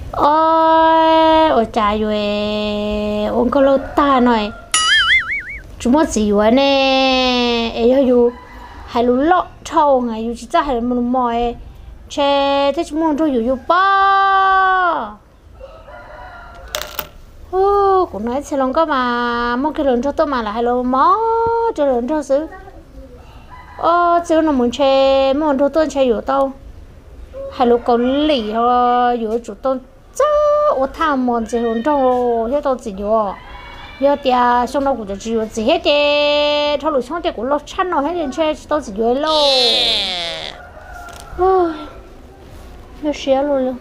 ôi ôi trời rồi ông có lâu ta nói chúng nó gì vậy nè ấy yêu hay lu lọ trâu ngày yêu chỉ ra hay một mồi che thế chúng nó thôi yêu ba ô cũng nói xe lòng có mà một cái lớn cho tôi mà là hay lu mó cho lớn cho xứ chứ nó muốn che muốn thôi tôi che yêu tao hay lu cầu lì ho yêu chủ tôi cha ô tham mòn gì lớn trong hết tao gì yêu giờ thì xong nó cũngจะ只有这些的，他路上的个老惨了，还人车到自己了，唉，要歇了。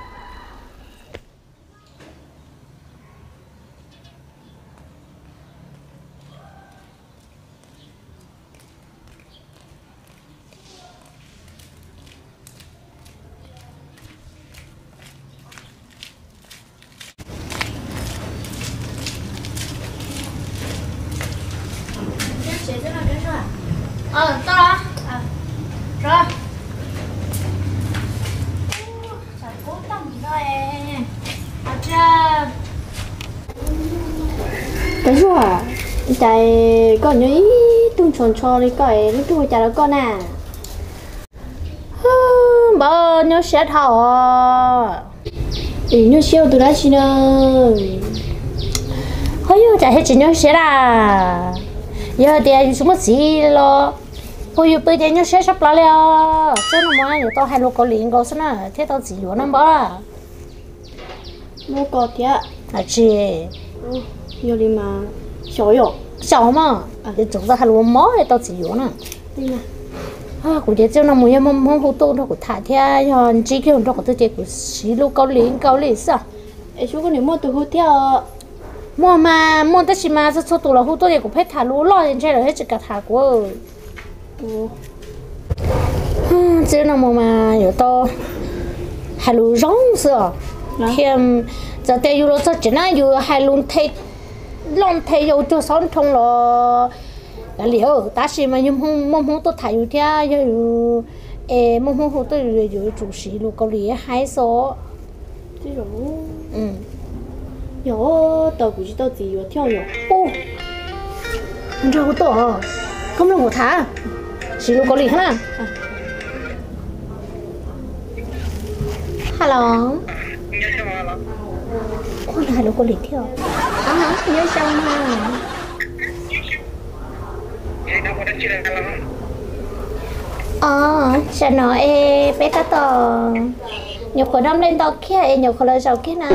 到了啊，走。小狗当你的哎，好吃。cái gì à? Tại con nhớ ý tung tròn tròn đi coi lúc tôi chả là con à. Bà nhớ sẽ thảo à. Ý nhớ siêu từ đó xin ơi. Ôi chả hết chỉ nhớ sẽ là. Giờ thì chúng nó gì lo. Ôi bây giờ nhớ sẽ sắp lại了，真的吗？有到还录个零个是呢，贴到自由那么。 我搞的。 啊是。 有的嘛，小有。 小嘛，你做到还录毛还到自由呢。 对嘛。 我觉得就那么样么好多那个太天，要你这个那个都这个十录个零个零是啊。 哎，说个你莫都好跳。 莫嘛，莫得是嘛，是做多了好多这个配塔路了，人家了还这个塔过。这那么嘛，有到还路上是哦，天，这带有了这真那有还路推，浪推有就上通了，了，但是嘛有梦都太有点有，梦都有主席路高厉害说， 这种，有到估计到自由跳有， 你这好多哦，咁样我谈。是路高丽哈，Hello， 我来路高丽跳，nhớ sao mà，sao nói bé ta to, nhiều khối năm lên to kia, nhiều khối lên sau kia nè,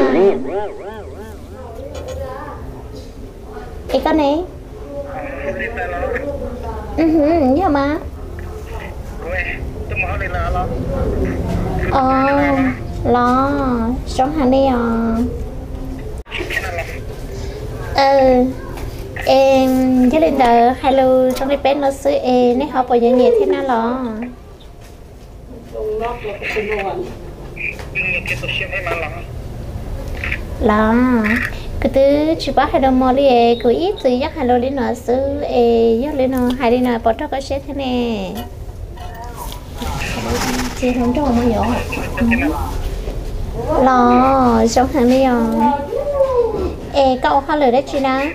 con này, nhớ mà. Lo sống hàng đi em với lên đời hello trong cái bên nó xứ em nó học bao nhiêu nhẹ thế nào lo cái thứ chỉ bắt hello mò đi cứ ít gì chắc hello đi nó xứ chắc lên nó hay đi nó bỏ cho cái xe thế này chị không cho mà nhỏ lo sống hàng đi cậu khai lời đấy chị nào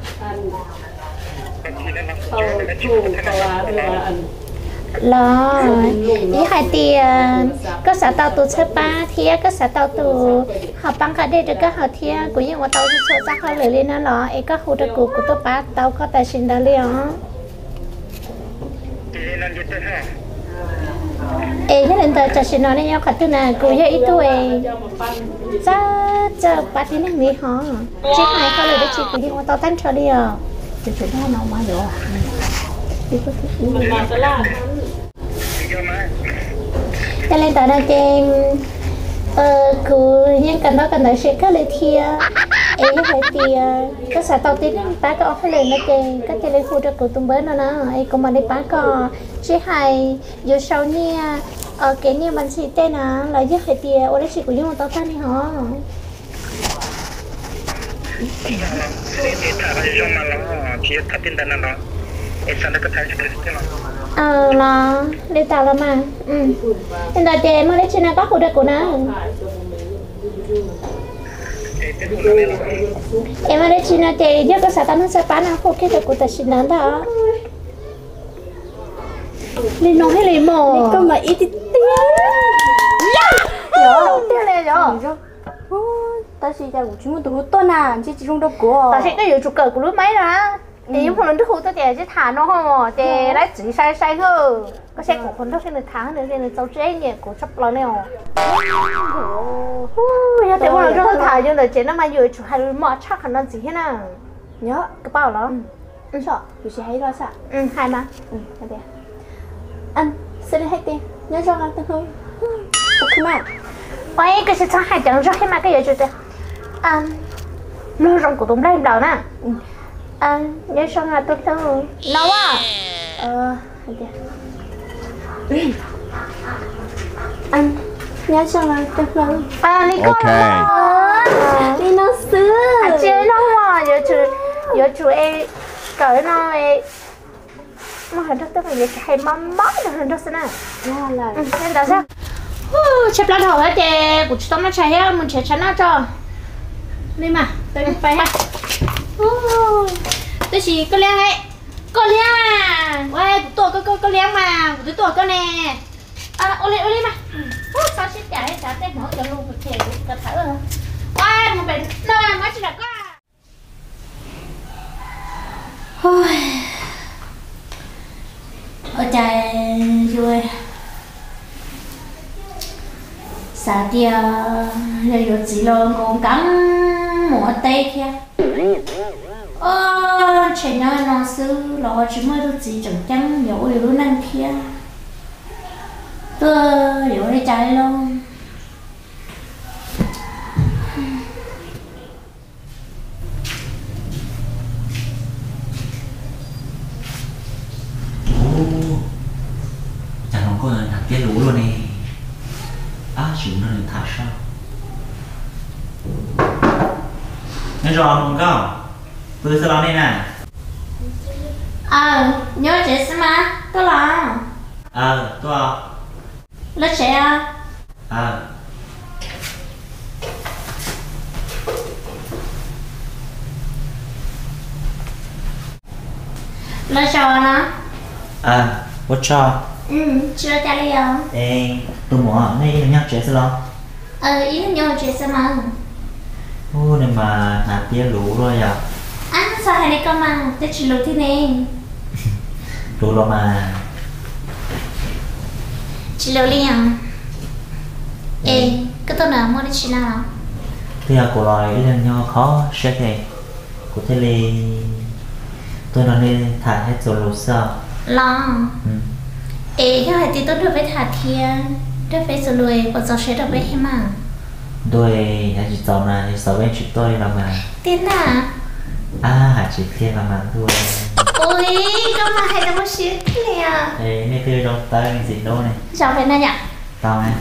lo ý hai tiền có xã tàu tụ chơi ba thia có xã tàu tụ họ băng cả đây được các họ thia cũng như mà tàu số ra khai lời lên nó lo có khu đất của tôi ba tàu có tài sinh đó liền cái lần tới cho xin nói với nhau khát thứ nào cũng vậy ít tuổi cha chờ ba tiếng này nghỉ hả chị hai có lời để chị cũng đi qua tàu tán cho đi chị chuyện đó nó mà rồi cho nên tới đây trên cứ những cái đó cần phải sẽ có lời thia phải thia có xã tàu tiếng ba có phải lời nó trên có thể lên khu cho cụ tung bớt nó cũng mà đi ba có chị hai dù sau nha cái như mình chỉ tên là giúp phải thia ở đây chị cũng dùng tàu tan đi hả là đi tàu là mà nên là chị mà lấy trên này có khu đất của nó em ở đây chỉ nói thì nhớ có sao tao nó sẽ bán nào không cái được của ta xin nó đó lên nói hay lên mò Đi con mà ít tí rồi tiêu lên rồi ta chỉ ra của chúng mình tụi tôi nè chỉ trong đâu của ta sẽ có nhiều chục cờ của lúc mấy ra thì những phần thức hụt tôi thì thả nó không thì lấy chỉ sai hơn có xe của phần thức sẽ được tháng nữa nên là cháu chế nhỉ của sắp lâu nè nhớ thì phần thức thả cho được chế nó mà vừa chụp hai đứa mọ chắc khả năng gì hết nào nhớ cái bao đó sợ dù sẽ hay lo sợ hai mà ok anh sẽ đi hết đi nhớ cho anh thôi ok mà ôi cái sự sang hai chẳng rất mà cái gì chứ nó rong của tụi đây đầu nè nhớ sang là tôi thôi nấu ok anh nhớ cho là tôi thôi đi con đi nó xứ chơi nó mà giờ chú em cởi nó mà hình thức là vậy hay mắm được hình thức nè là nên đó sao chép lá đầu hết thì của chúng nó chạy hết mình chạy chắn nó cho đi mà tôi đi phải ha tôi chỉ có lẽ ấy có lẽ ôi tôi có lẽ mà tôi có nè ô lên mà sao xích chạy trả tên hỏi cho luôn một thề cả thở rồi ôi một bệnh nơi mới chỉ là có ở trời rồi sao tia rồi rồi chỉ lo còn cắn mỏ tay kia chuyện nó sư lo chỉ mới được chỉ chẳng chẳng hiểu điều năng kia tôi hiểu để chạy luôn chẳng không có thằng tiết lũ luôn nè chịu nó được thả sao nghe rõ không có tôi sẽ làm đây nè nhớ chị xem mà tôi là tôi à lớp trẻ lớp trò nó what cho chưa trả lời ê tôi muốn ngay nhắc trẻ sẽ lo ý là nhớ chị xem mà này mà nạp tiết lũ rồi à sao hai này con mà tôi chỉ lũ thế này lũ rồi mà chị lũ liền cái tôi nào mua đi chị nào thì của loài ý là nho khó sẽ thế của thế li tôi nói nên thả hết rồi lũ sao lo cái này thì tôi được với thả thiên được với số lùi còn gió sẽ được với thêm mà đôi nhà chị giàu này sáu bên chị tôi làm mà tiền hả chị thiên làm mà thôi ôi con mà hay là một xíu thế này này cứ trong tay mình gì đâu này chào về này nhỉ tao này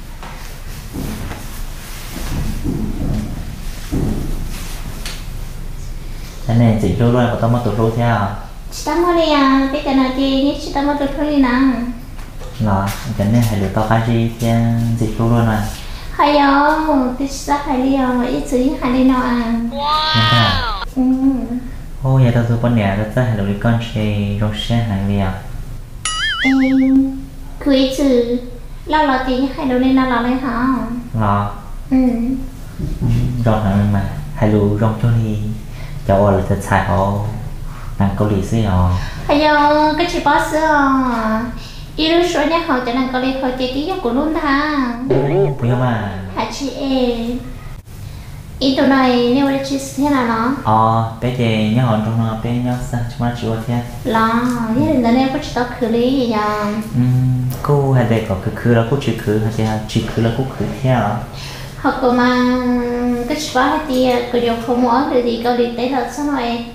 cái này chị đôi luôn của tao mà tụt đôi theo chị ta mua đi cái cái này thì như chị ta mua tụt đôi đi nào là cái này hay được tao khai gì theo chị đôi luôn mà hay thì chị ta hay đi ít chứ hay đi nào ô giờ tao tụi con nhà tao hay được con chơi rong xe hàng liền cứ chứ lo thì hay đâu lên lo lên hả lo rong hàng mà hay lu rong cho đi cho là thật sai họ nàng câu lý xí họ hay cái chị boss ý lúc số nhà họ cho nàng câu lý họ chơi tí của luôn tha bây giờ mà hả chị ý tụi này nếu để chị thế nào nó bây giờ nhớ họ trong nó bây nhớ sao chúng ta chịu thế lo như là nên có chị tao khử lý gì nhờ cô hay để có khử là cô chỉ khử là cô khử theo hoặc có mà cái chị bảo thì có điều không muốn thì câu lý tế là sao rồi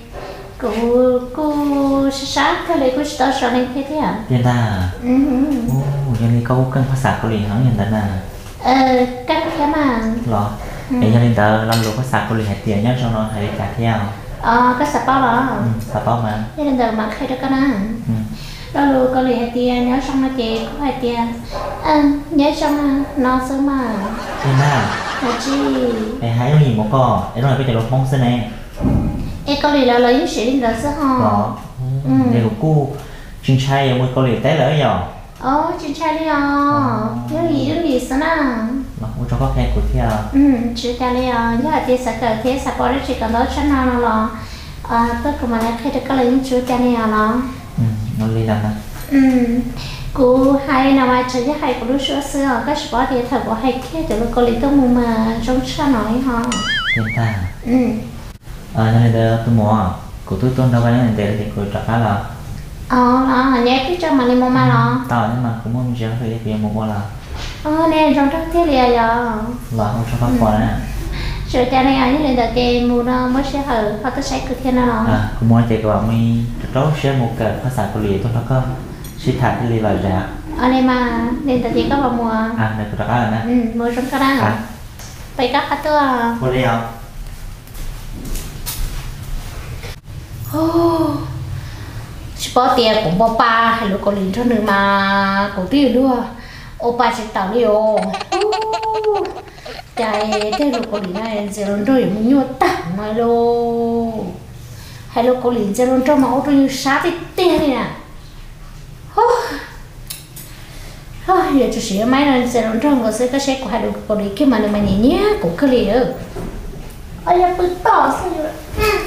cô sát cái này cô tao sao nên thế à tiền ta giờ này câu cầnภาษาเกาหลีhả nhận ta các cái mà lo giờ này ta làm luônภาษาเกาหลีให้tiền nhá cho nó hay cả theo cái sạp bao đó sạp bao mà thế nên giờ mà khai được cái nào đó luôn câu lý hay tiền nhớ xong nó chị có hay tiền nhớ xong nó sớm mà tiền ta là chi em hái giống gì một con em nói cái chợ lộc bông xinh này em có lì là lấy những sự linh đó sao đó để của cô chuyên trai ở một con lì té lỡ rồi chuyên trai đi những gì sao nào mà cũng cho có khe của theo chuyên trai đi nhớ là tiền sẽ cởi thế sẽ bỏ ra chỉ cần đó chắc nào nó là tất cả mọi người được có lấy những chuyên trai đi nó nó lì làm nè cô hay nào mà chơi với hay của lúc xưa xưa các sport thì thật của hay kia từ lúc có lý tôi muốn mà trong sao nói ha tiền ta nên là tôi mua của tôi tôn đâu cái này thì của trả là đó nhé cái cho mà đi mua mà nó tao nhưng mà cũng muốn chơi thì bây giờ mua là nè trong các thiết liền giờ và không cho các con nè rồi cha này anh lên đặt cái mua nó mới sẽ hở họ tôi sẽ cực thiên nó cũng mua chạy của mình trâu sẽ một cáiภาษาเกาหลีtôi nó có suy thải thì là giá này mà nên đặt cái có vào mùa này của các bạn nè mua trong cái đó phải các cáiตัว mua đi không sport tiền của Bopa hay là có lính cho nữa mà của tiền luôn Opa chỉ tao đi ô chạy thế là có lính này giờ nó rồi muốn nhua tặng mà lô hay là có lính giờ nó cho máu tôi như sát thì tiền này nè giờ chú sĩ máy là giờ nó trong có cái xe của hai đứa có lính kia mà nhẹ nhẹ của cái lính ơi ôi ya bự tỏ sao vậy